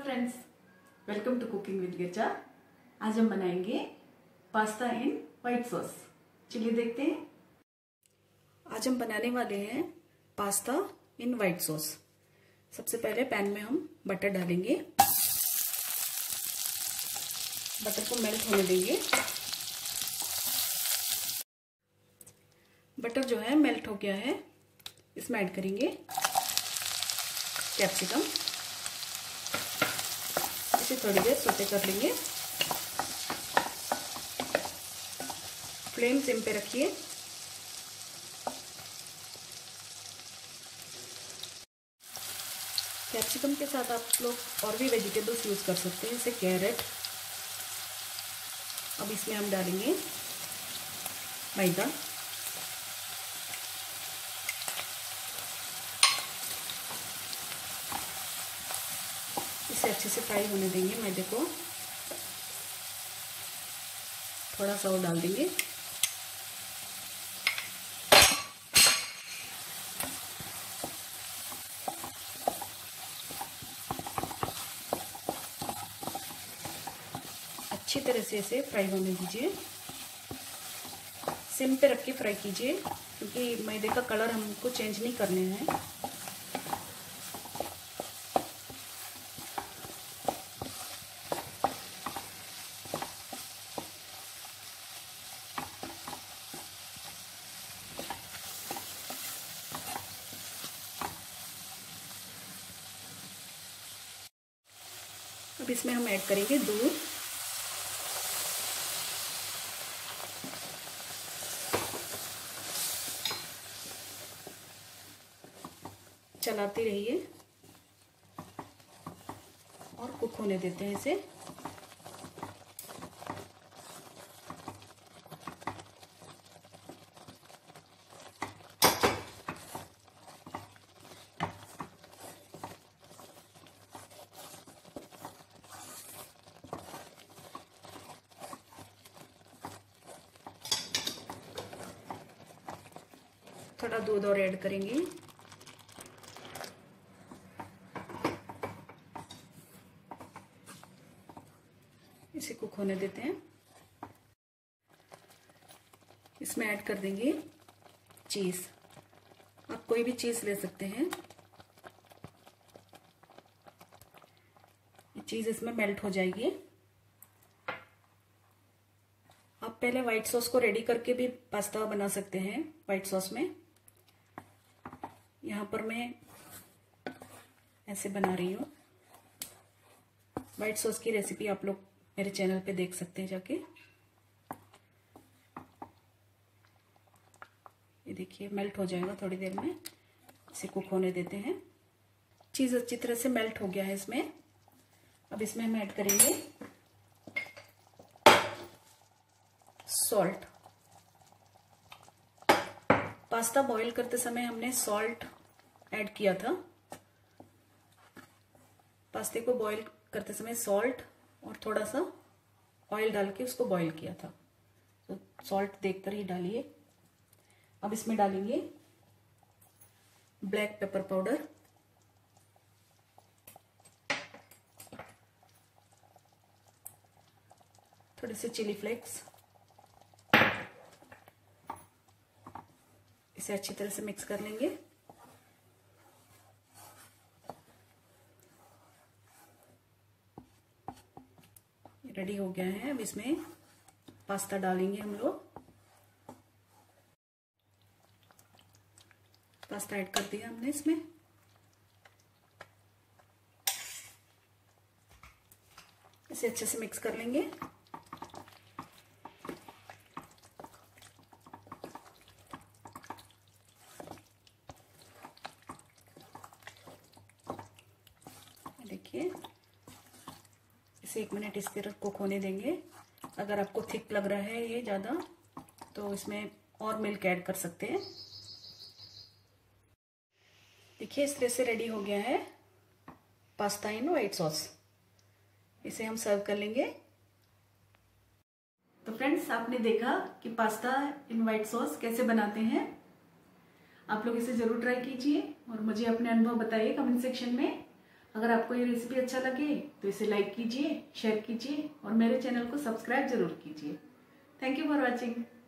Friends, welcome to cooking with Girja. आज हम बनाएंगे पास्ता इन व्हाइट सॉस। चलिए देखते हैं। आज हम बनाने वाले हैं पास्ता इन व्हाइट सॉस। सबसे पहले पैन में हम बटर डालेंगे, बटर को मेल्ट होने देंगे। बटर जो है मेल्ट हो गया है, इसमें ऐड करेंगे कैप्सिकम। इसे थोड़ी देर सौटे कर लेंगे। फ्लेम सिम पे रखिए। कैप्सिकम के साथ आप लोग और भी वेजिटेबल्स यूज कर सकते हैं, जैसे कैरेट। अब इसमें हम डालेंगे मैदा। इसे अच्छे से फ्राई होने देंगे। मैदे को थोड़ा सा और डाल देंगे। अच्छी तरह से इसे फ्राई होने दीजिए। सिम पे रख के फ्राई कीजिए, क्योंकि मैदे का कलर हमको चेंज नहीं करने हैं। अब इसमें हम ऐड करेंगे दूध। चलाते रहिए और कुक होने देते हैं इसे। थोड़ा दूध और ऐड करेंगे। इसे कुक होने देते हैं। इसमें ऐड कर देंगे चीज। आप कोई भी चीज ले सकते हैं। ये चीज इसमें मेल्ट हो जाएगी। आप पहले व्हाइट सॉस को रेडी करके भी पास्ता बना सकते हैं व्हाइट सॉस में। यहाँ पर मैं ऐसे बना रही हूँ। व्हाइट सॉस की रेसिपी आप लोग मेरे चैनल पे देख सकते हैं जाके। ये देखिए मेल्ट हो जाएगा थोड़ी देर में। इसे कुक होने देते हैं। चीज़ अच्छी तरह से मेल्ट हो गया है इसमें। अब इसमें हम ऐड करेंगे सॉल्ट। पास्ता बॉईल करते समय हमने सॉल्ट ऐड किया था। पास्ते को बॉईल करते समय सॉल्ट और थोड़ा सा ऑयल डाल के उसको बॉईल किया था, तो सॉल्ट देखकर ही डालिए। अब इसमें डालेंगे ब्लैक पेपर पाउडर, थोड़े से चिली फ्लेक्स। इसे अच्छी तरह से मिक्स कर लेंगे। रेडी हो गया है। अब इसमें पास्ता डालेंगे हम लोग। पास्ता ऐड कर दिया हमने इसमें। इसे अच्छे से मिक्स कर लेंगे। देखिए इसे 1 मिनट इस तरह कुक होने देंगे। अगर आपको थिक लग रहा है ये ज़्यादा, तो इसमें और मिल्क ऐड कर सकते हैं। देखिए इस तरह से रेडी हो गया है पास्ता इन व्हाइट सॉस। इसे हम सर्व कर लेंगे। तो फ्रेंड्स, आपने देखा कि पास्ता इन व्हाइट सॉस कैसे बनाते हैं। आप लोग इसे जरूर ट्राई कीजिए और मुझे अपने अनुभव बताइए कमेंट सेक्शन में। अगर आपको ये रेसिपी अच्छा लगे तो इसे लाइक कीजिए, शेयर कीजिए और मेरे चैनल को सब्सक्राइब जरूर कीजिए। Thank you for watching.